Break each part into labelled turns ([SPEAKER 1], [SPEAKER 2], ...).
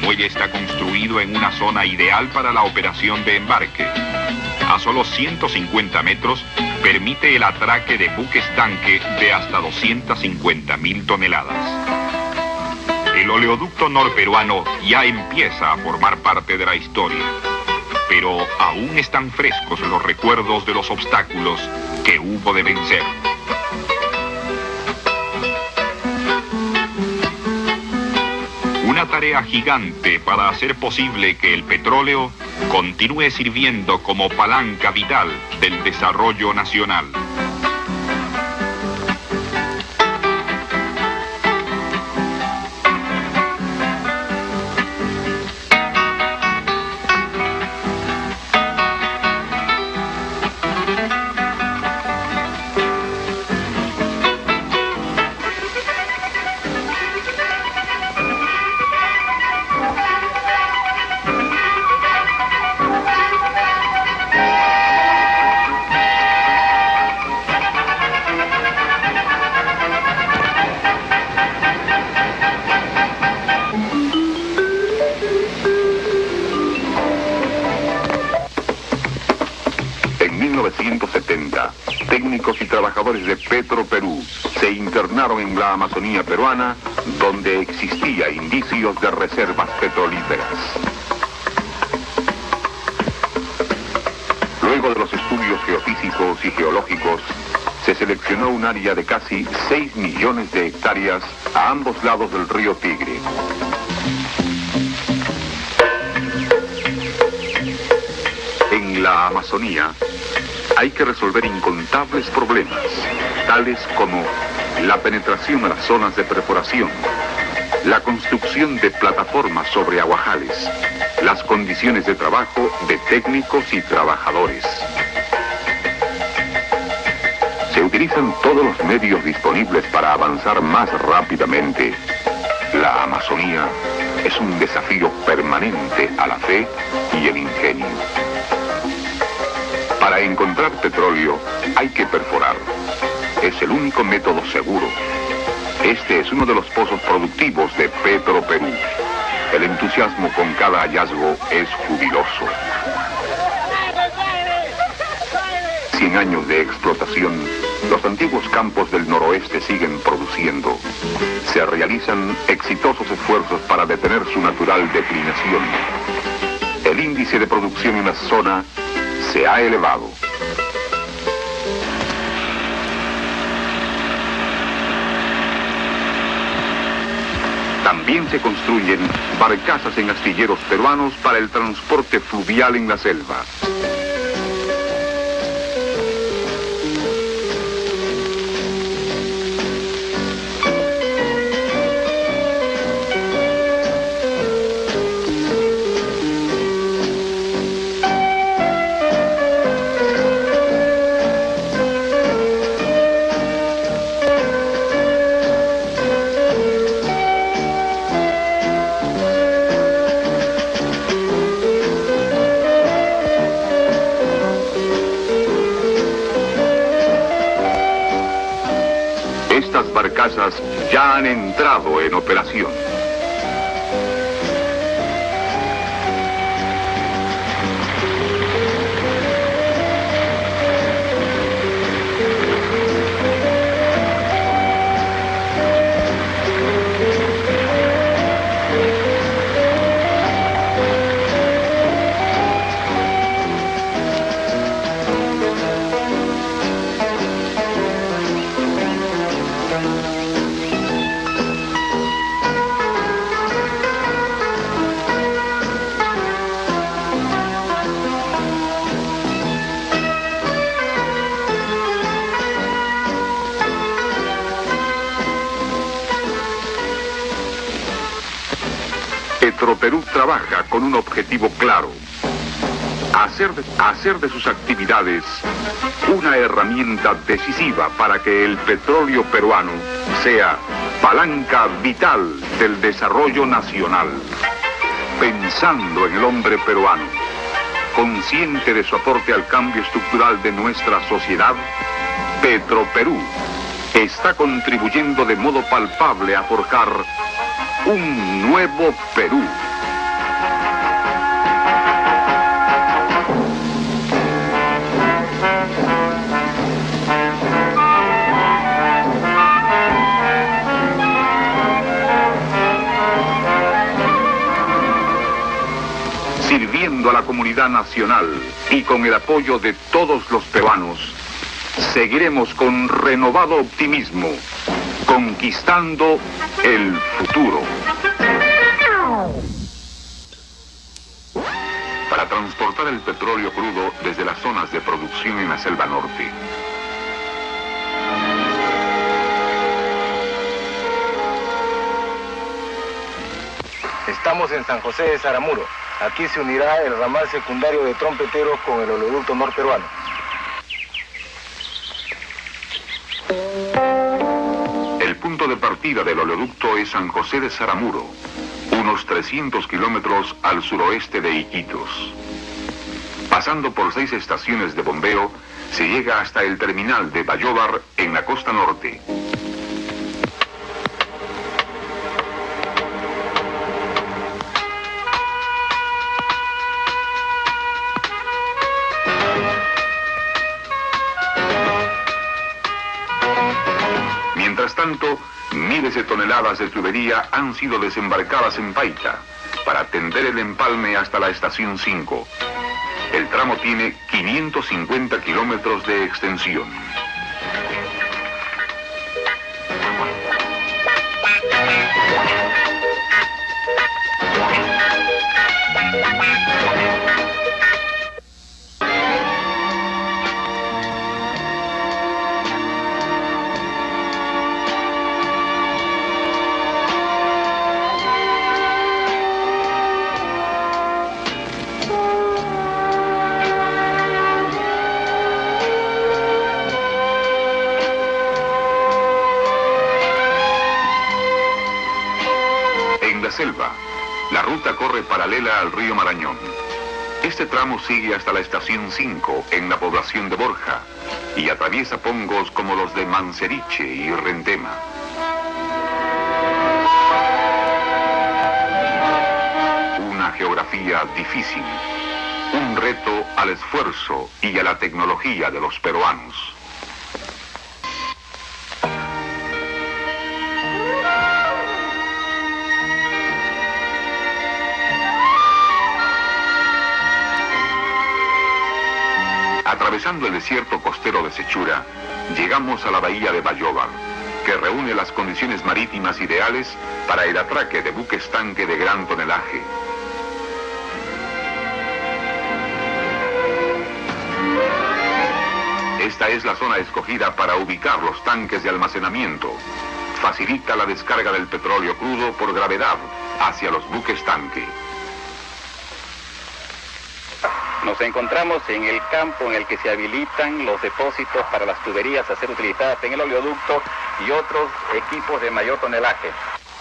[SPEAKER 1] muelle está construido en una zona ideal para la operación de embarque. A solo 150 metros permite el atraque de buques tanque de hasta 250.000 toneladas. El oleoducto norperuano ya empieza a formar parte de la historia, pero aún están frescos los recuerdos de los obstáculos que hubo de vencer. Una tarea gigante para hacer posible que el petróleo continúe sirviendo como palanca vital del desarrollo nacional.
[SPEAKER 2] En 1970, técnicos y trabajadores de Petroperú se internaron en la Amazonía peruana, donde existía indicios de reservas petrolíferas. Luego de los estudios geofísicos y geológicos, se seleccionó un área de casi 6 millones de hectáreas a ambos lados del río Tigre. En la Amazonía hay que resolver incontables problemas, tales como la penetración a las zonas de perforación, la construcción de plataformas sobre aguajales, las condiciones de trabajo de técnicos y trabajadores. Se utilizan todos los medios disponibles para avanzar más rápidamente. La Amazonía es un desafío permanente a la fe y el ingenio. Para encontrar petróleo hay que perforar. Es el único método seguro. Este es uno de los pozos productivos de Petroperú. El entusiasmo con cada hallazgo es jubiloso. 100 años de explotación, los antiguos campos del noroeste siguen produciendo. Se realizan exitosos esfuerzos para detener su natural declinación. El índice de producción en la zona se ha elevado. También se construyen barcazas en astilleros peruanos para el transporte fluvial en la selva. Estas barcazas ya han entrado en operación. Petroperú trabaja con un objetivo claro: hacer de sus actividades una herramienta decisiva para que el petróleo peruano sea palanca vital del desarrollo nacional. Pensando en el hombre peruano, consciente de su aporte al cambio estructural de nuestra sociedad, Petroperú está contribuyendo de modo palpable a forjar un nuevo Perú. uniendo a la comunidad nacional y con el apoyo de todos los peruanos, seguiremos con renovado optimismo, conquistando el futuro. Para transportar el petróleo crudo desde las zonas de producción en la selva norte,
[SPEAKER 3] Estamos en San José de Saramuro. Aquí se unirá el ramal secundario de Trompeteros con el oleoducto norperuano.
[SPEAKER 2] El punto de partida del oleoducto es San José de Saramuro, unos 300 kilómetros al suroeste de Iquitos. Pasando por 6 estaciones de bombeo, se llega hasta el terminal de Bayóvar en la costa norte. Mientras tanto, miles de toneladas de tubería han sido desembarcadas en Paita para tender el empalme hasta la estación 5. El tramo tiene 550 kilómetros de extensión. Selva, la ruta corre paralela al río Marañón. Este tramo sigue hasta la estación 5 en la población de Borja y atraviesa pongos como los de Manseriche y Rentema. Una geografía difícil, un reto al esfuerzo y a la tecnología de los peruanos. Atravesando el desierto costero de Sechura, llegamos a la bahía de Bayóvar, que reúne las condiciones marítimas ideales para el atraque de buques tanque de gran tonelaje. Esta es la zona escogida para ubicar los tanques de almacenamiento. Facilita la descarga del petróleo crudo por gravedad hacia los buques tanque.
[SPEAKER 4] Nos encontramos en el campo en el que se habilitan los depósitos para las tuberías a ser utilizadas en el oleoducto y otros equipos de mayor tonelaje.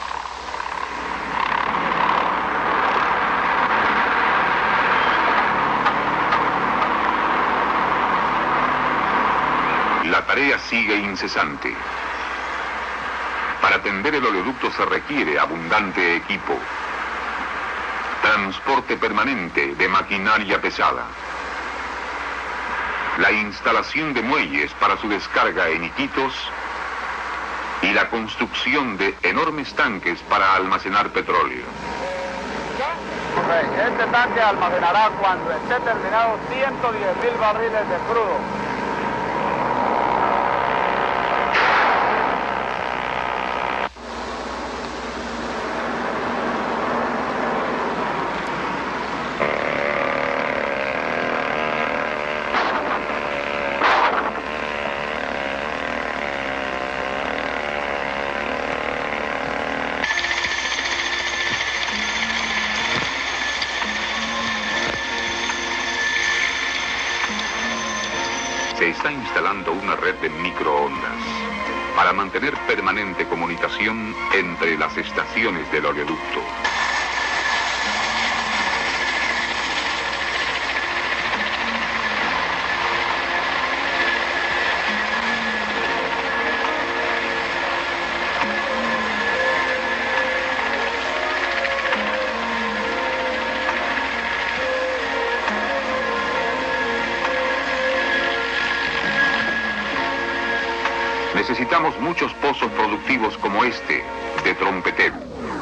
[SPEAKER 2] La tarea sigue incesante. Para atender el oleoducto se requiere abundante equipo. Transporte permanente de maquinaria pesada. La instalación de muelles para su descarga en Iquitos y la construcción de enormes tanques para almacenar petróleo.
[SPEAKER 3] Este tanque almacenará cuando esté terminado 110.000 barriles de crudo.
[SPEAKER 2] Se está instalando una red de microondas para mantener permanente comunicación entre las estaciones del oleoducto. Necesitamos muchos pozos productivos como este, de Trompetero.